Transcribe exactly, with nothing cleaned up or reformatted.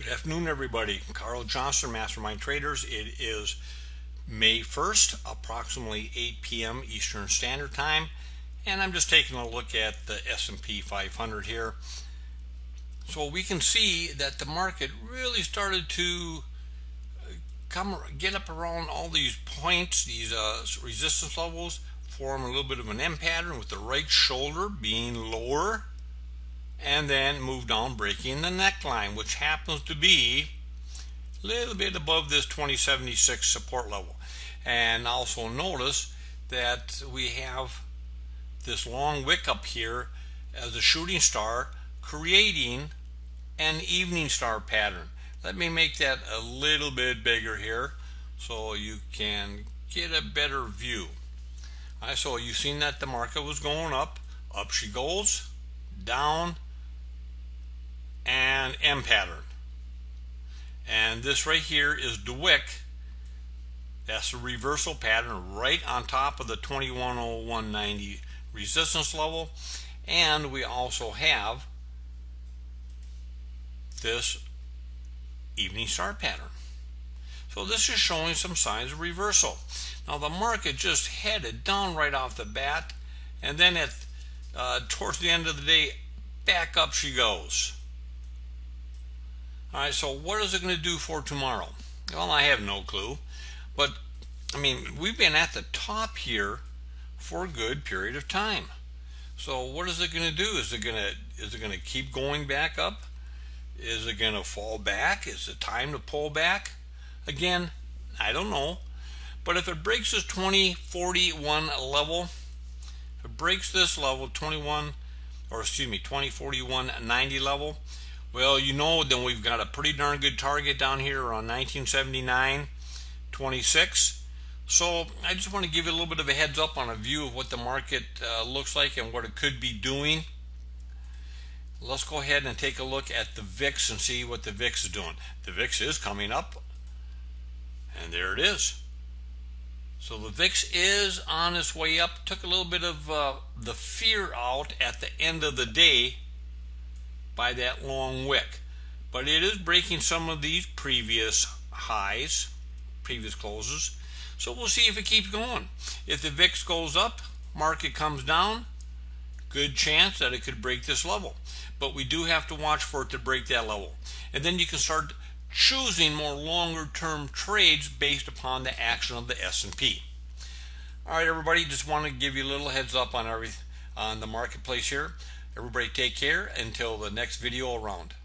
Good afternoon, everybody. Carl Johnson, Mastermind Traders. It is May first, approximately eight p m Eastern Standard Time, and I'm just taking a look at the S and P five hundred here. So we can see that the market really started to come get up around all these points, these uh, resistance levels, form a little bit of an M pattern with the right shoulder being lower, and then move down, breaking the neckline, which happens to be a little bit above this twenty seventy-six support level. And also notice that we have this long wick up here as a shooting star, creating an evening star pattern. Let me make that a little bit bigger here so you can get a better view. All right, so you've seen that the market was going up, up she goes, down, and M pattern. And this right here is the wick. That's the reversal pattern right on top of the twenty-one oh one ninety resistance level. And we also have this evening star pattern. So this is showing some signs of reversal. Now the market just headed down right off the bat, and then at uh, towards the end of the day, back up she goes. Alright, so what is it going to do for tomorrow? Well, I have no clue. But, I mean, we've been at the top here for a good period of time. So what is it going to do? Is it going to is it going to keep going back up? Is it going to fall back? Is it time to pull back? Again, I don't know. But if it breaks this twenty forty-one level, if it breaks this level, twenty-one, or excuse me, twenty forty-one ninety level, well, you know, then we've got a pretty darn good target down here around nineteen seventy-nine twenty-six. So I just want to give you a little bit of a heads up on a view of what the market uh, looks like and what it could be doing. Let's go ahead and take a look at the V I X and see what the V I X is doing. The V I X is coming up, and there it is. So the V I X is on its way up. Took a little bit of uh, the fear out at the end of the day by that long wick, but it is breaking some of these previous highs, previous closes. So we'll see if it keeps going. If the V I X goes up, market comes down, good chance that it could break this level, but we do have to watch for it to break that level, and then you can start choosing more longer term trades based upon the action of the S and P. All right, everybody, just want to give you a little heads up on every on the marketplace here. Everybody take care until the next video around.